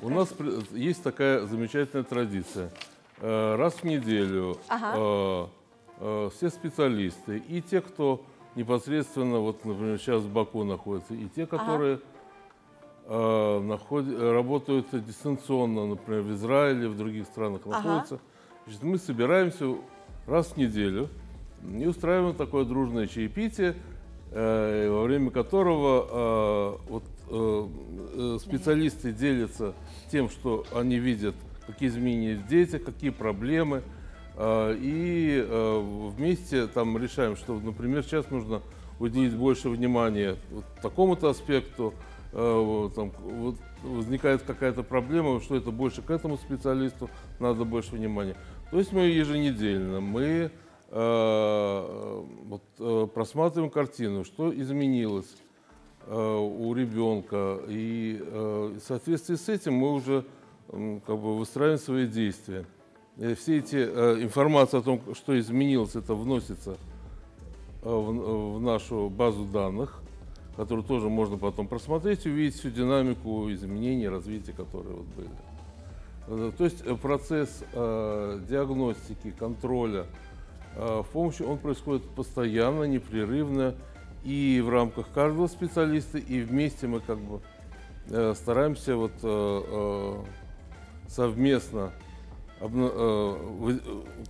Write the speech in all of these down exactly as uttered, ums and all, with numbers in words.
У нас есть такая замечательная традиция. Раз в неделю ага. все специалисты, и те, кто непосредственно, вот, например, сейчас в Баку находятся, и те, которые ага. находят, работают дистанционно, например, в Израиле, в других странах ага. находятся, значит, мы собираемся раз в неделю и устраиваем такое дружное чаепитие, во время которого вот, специалисты делятся тем, что они видят, какие изменения в детях, какие проблемы, и вместе там решаем, что, например, сейчас нужно уделить больше внимания вот такому-то аспекту, там, вот, возникает какая-то проблема, что это больше к этому специалисту надо больше внимания. То есть мы еженедельно мы вот, просматриваем картину, что изменилось у ребенка, и в соответствии с этим мы уже как бы выстраиваем свои действия. И все эти информация о том, что изменилось, это вносится в, в нашу базу данных, которую тоже можно потом просмотреть и увидеть всю динамику изменений, развития, которые вот были. То есть процесс диагностики, контроля в помощи, он происходит постоянно, непрерывно, и в рамках каждого специалиста, и вместе мы как бы э, стараемся вот, э, э, совместно обна э,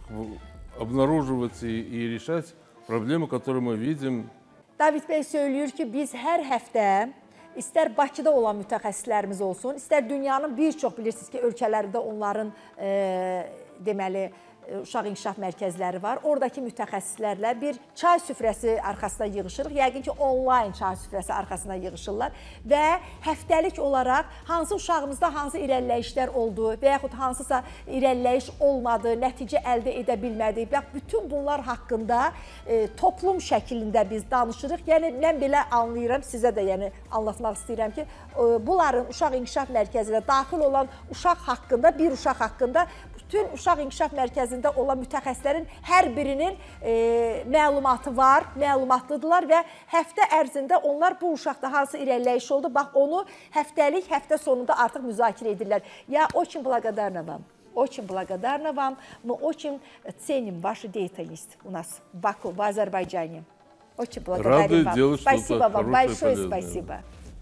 обнаруживать и, и решать проблемы, которые мы видим. David bəy söylüyor ki, biz hər həftə istər Bakıda olan mütəxəssislərimiz olsun, istər dünyanın bir çox, bilirsiniz ki, ölkələrində onların e, deməli, uşaq inkişaf mərkəzləri var. Oradakı mütəxəssislərlə bir çay süfrəsi arxasına yığışırıq. Yəqin ki, onlayn çay süfrəsi arxasına yığışırlar və həftəlik olaraq hansı uşağımızda hansı irəliləyişlər oldu və yaxud hansısa irəliləyiş olmadı, nəticə əldə edə bilmədik. Bütün bunlar haqqında e, toplum şəklində biz danışırıq. Yəni, mən belə anlayıram, sizə də yəni, anlatmaq istəyirəm ki, e, bunların uşaq inkişaf mərkəzinə daxil olan uşaq haqqında, bir uşaq haqqında bütün uşaq inkişaf mərkəzində olan mütəxəssislərin hər birinin e, məlumatı var, məlumatlıdırlar və həftə ərzində onlar bu uşaqda hansı irəliləyiş oldu, bax onu həftəlik, həftə sonunda artıq müzakirə edirlər. Я очень благодарна вам, очень благодарна вам, мы очень ценим вашу деятельность у нас в Баку, в Азербайджане. Очень благодарим вам. Спасибо вам, большое спасибо.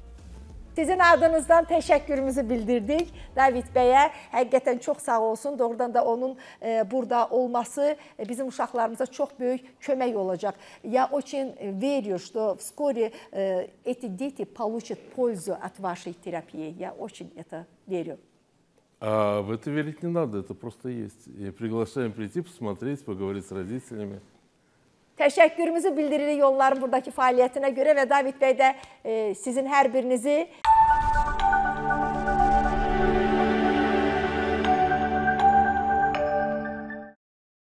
Sizin adınızdan təşəkkürümüzü bildirdik David bəyə. Həqiqətən çox sağ olsun. Doğrudan da onun e, burada olması e, bizim uşaqlarımıza çox böyük kömək olacaq. Я очень верю, что вскоре э, эти дети получат пользу от вашей терапии. Я очень это верю. А в это верить не надо, это просто есть. И приглашаем прийти, посмотреть, поговорить с родителями. Təşəkkürümüzü bildiririk yolların buradakı fəaliyyətinə görə və David bəy də e, sizin hər birinizi